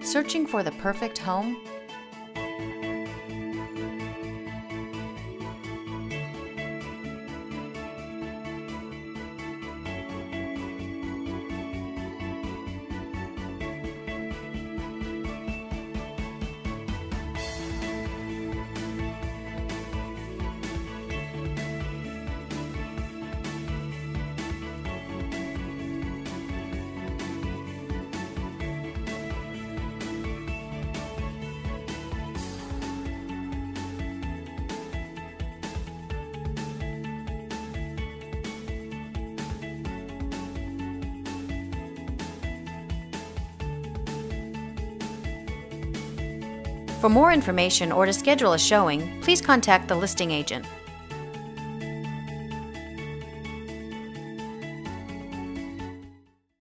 Searching for the perfect home? For more information or to schedule a showing, please contact the listing agent.